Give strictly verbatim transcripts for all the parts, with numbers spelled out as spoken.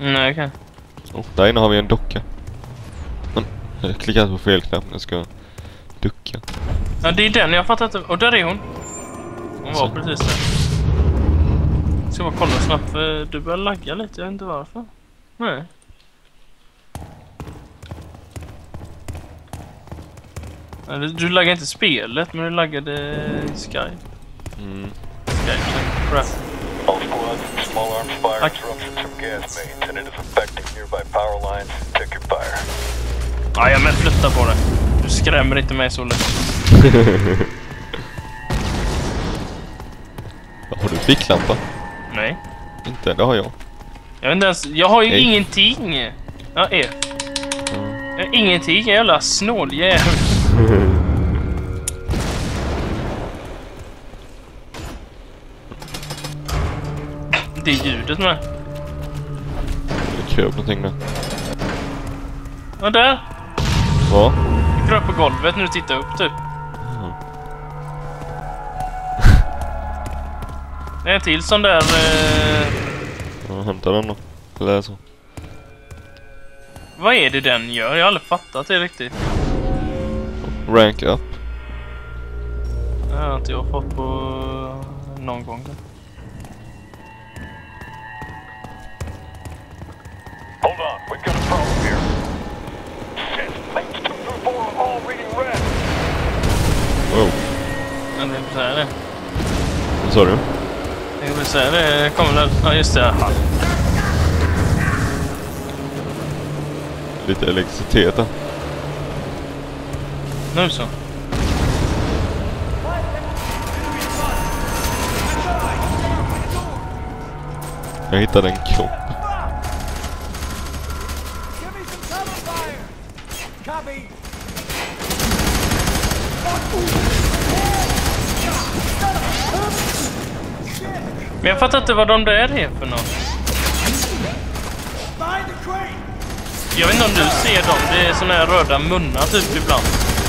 Nej, okej. Oh, där inne har vi en docka. Men jag har klickat på fel knapp. Jag ska ducka. Ja, det är den. Jag fattar inte. Och där är hon. Hon var Så. precis där. Ska bara kolla snabbt, för du börjar lagga lite. Jag vet inte varför. Nej. Du laggar inte spelet, men du laggade Skype. Mm. Skype, crap. All squads, small arms fire interruptions from gas mains, and it is affecting nearby power lines. Check your fire. Ja, jag men flytta på det. Du skrämmer inte mig så lätt. Har du ficklampa? Nej. Inte, det har jag. Jag vet inte ens, jag har ju Hej. ingenting. Jag är. Mm. Jag har ingenting, jävla snåljävel. Det är ljudet med. Det kröp någonting där. Ja, där. Vad? Du kröp på golvet när du tittar upp, typ. Mm. Det är en till sån där... Eh... Ja, hämta den då. Eller så. Vad är det den gör? Jag har aldrig fattat det riktigt. Rank up. Det har inte jag fått på någon gång. Hold on, we've got a problem here. Shit, mates two through four are all reading red. Wow. Jag vill säga det. Vad sa du? Jag vill säga det. Kommer väl... Ja, just det. Aha. Lite elektricitet då. Nu så. Jag hittade en kropp. Men jag fattar inte vad de där är för något. Jag vet inte om du ser dem. Det är såna här röda munnar typ ibland.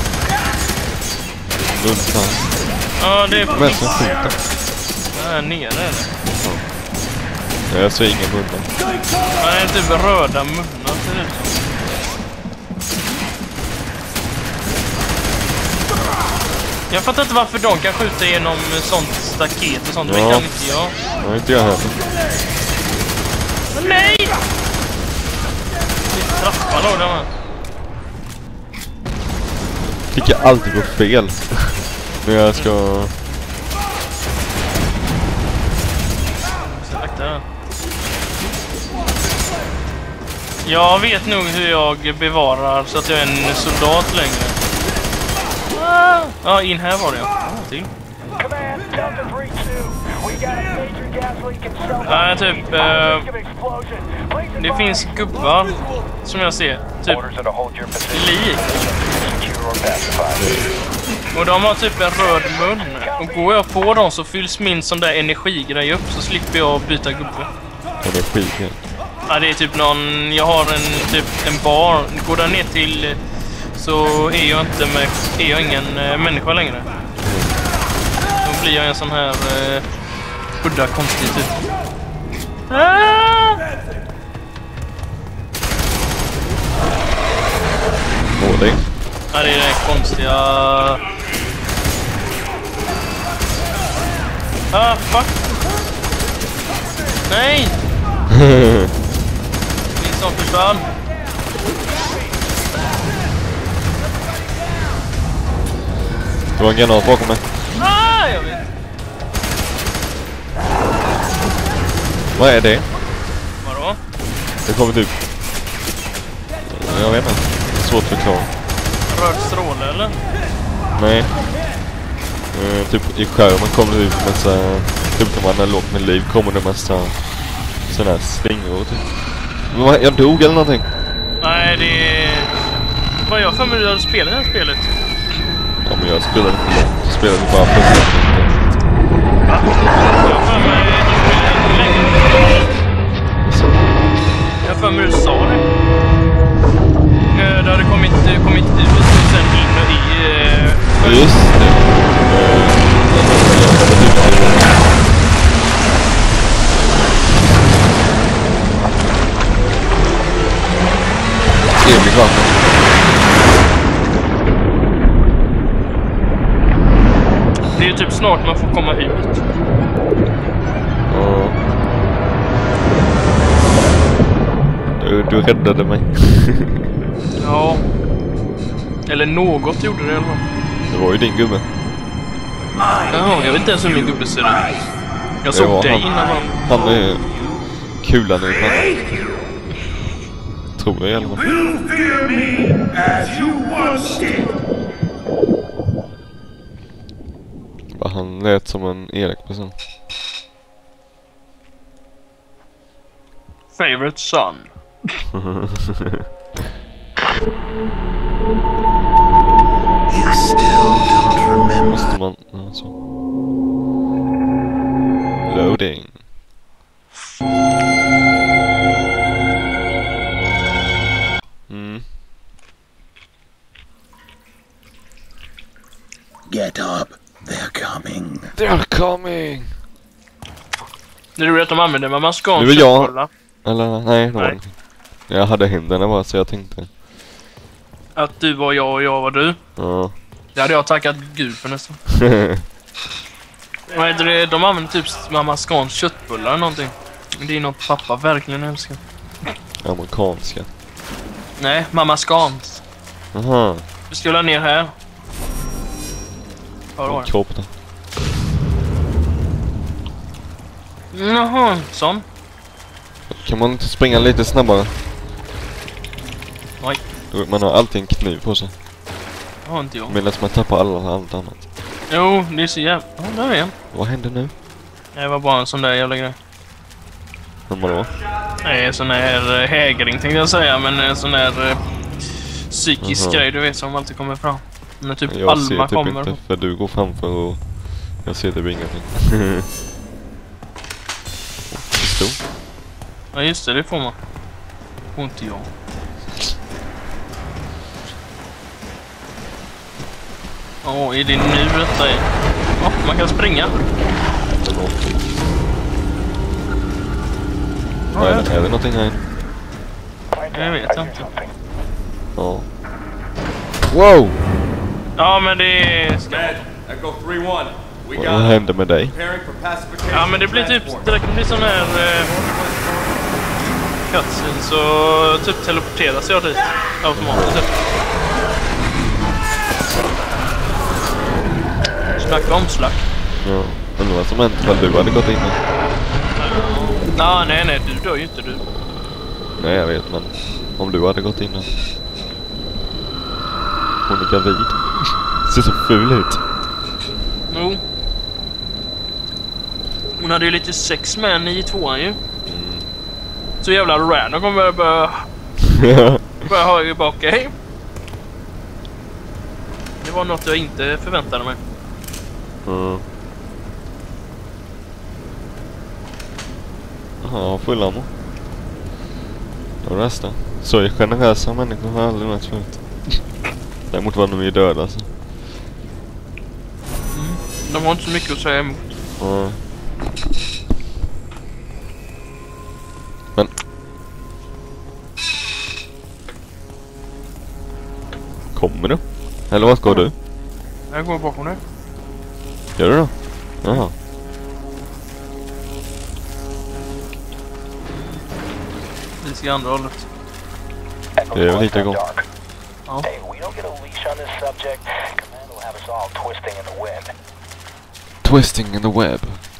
Munnar. Ja, det är... Men som skjuter. Här nere är det. Ja, jag ser ingen munnar. Ja, det är typ röda munnar ser det ut som. Jag fattar inte varför de kan skjuta genom sånt staket och sånt. Ja. Det kan inte jag. Ja, inte jag heller. Nej! Det är trappan då, den här. Klickar alltid på fel. När jag ska... Jag vet nog hur jag bevarar så att jag är en soldat längre. Ja, in här var det, ja. Till. Ja, typ... Eh, det finns gubbar, som jag ser. Typ lik. Och de har typ en röd mun. Och går jag på dem så fylls min sån där energigrej upp, så slipper jag byta gubbe. Energi, ja. Ja, det är typ någon... Jag har en typ en bar. Går där ner till... Så är jag inte med... Är jag ingen äh, människa längre. Då blir jag en sån här... Äh, udda konstig typ. Ah! Målig. Ja, det är den konstiga... Ah, fuck! Nej! Min som försvann. Det var en granat bakom mig. Ah, jag vet. Vad är det? Vadå? Det kommer typ... Jag vet inte. Det är svårt att förklara. Röd stråle, eller? Nej. Uh, typ i skärmen kommer det ut massa... Typ när man är lågt med liv kommer det massa... Sådana här slingor typ. Men vad, jag dog eller någonting? Nej, det är... Vad jag för mig du hade spelat det här spelet? Ja, men jag spelade inte långt. Jag spelade bara på det. Va? Jag för mig du spelade länge. Så. Jag för mig du sa det. Det hade kommit, kommit ut och sen in och i... Ja, just det. evigt vatten. Det är ju typ snart man får komma ut. Ja. Du, du räddade mig. Ja. Eller något gjorde det i alla fall. Det var ju din gubbe. Ja, jag vet inte ens hur min gubbe ser ut. Jag såg Ja, dig han- innan han... Han är kulan i vatten. Tror jag i alla fall. Will fear me as you once did. Han lät som en elak person. Favorite son. You still don't remember. Måste man... Alltså. Loading. Mm. Get up. They're coming. They're coming! Det är roligt att de använder man maskan. Nu vill jag... Eller nej, det var Nej. inte. Jag hade händerna bara så jag tänkte. Att du var jag och jag var du. Ja. Det hade jag tackat Gud för nästan. Vad heter det? De använder typ mamma Scans köttbullar eller någonting. Det är något pappa verkligen älskar. Amerikanska. Nej, mamma Scans. Aha. Vi ska la ner här. Ja, det var det. Kropp där. Jaha, sån. Kan man inte springa lite snabbare? Nej, Man har alltid en kniv på sig. det har inte jag. Medan man tappar alla, allt annat. Jo, det är så jävla... Ja, där är en. Vad händer nu? Det var bara en sån där jävla grej. Men vadå? Nej, sån här äh, hägring tänkte jag säga, men en sån där äh, psykisk Aha. grej, du vet, som alltid kommer fram. När typ Jag ser Alma typ kommer. inte, för du går framför och jag ser typ ingenting. Pistol. Ja, just det, det får man. Och inte jag. Åh, oh, är det nu detta är? Ja, oh, man kan springa. Ja, är, det, är det någonting här inne? Jag vet inte. Ja. Wow! Ja, men det ska... Red, Echo three one. We Vad got hände med dig? preparing for pacification. Ja, men det blir typ... Det kan bli sån här... Eh, cutscene, så typ teleporteras jag dit. Automatiskt typ. Snacka om slack. Ja. Undrar vad som hänt ifall du hade gått in där. Ja, nej, nej, du dör ju inte du. Nej, jag vet, men om du hade gått in där. Hon är gravid. Ser så ful ut. Jo. Hon hade ju lite sex med henne i tvåan ju. Mm. Så jävla random kommer jag börja... börja höra ju bak. Hej. Det var något jag inte förväntade mig. Mm. Jaha, full ammo. Och resten. Så är generösa människor har aldrig något förut. Däremot var de ju döda alltså. Mm. De har inte så mycket att säga emot. Ja. Men... Kommer du? Eller vad ska du? Jag går bakom nu. Gör du då? Jaha. Vi ska andra hållet. Det är väl lite igång. Ja. Hey, we don't get a leash on this subject. Command will have us all twisting in the wind. Twisting in the web.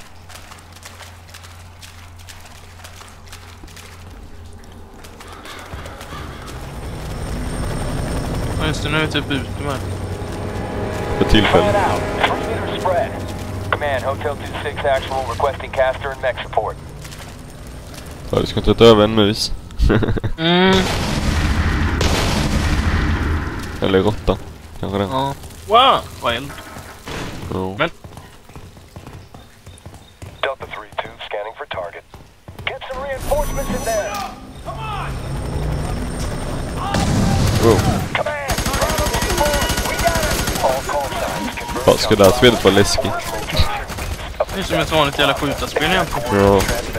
Ja, just det, nu är vi typ ute med. För tillfället. Plan out. Three meter spread. Command, Hotel two six actual requesting caster and mech support. Ja, du ska inte ta över en mus. Mm. Eller råtta. Kanske det. Ja. Wow, vad eld. Ja. Men Delta three two scanning for target. Get some reinforcements in there. Wow. Command, Bravo two four, we got it. All call signs confirmed. Vad ska det här spelet vara läskigt? det är som ett vanligt jävla skjutarspel egentligen. Ja.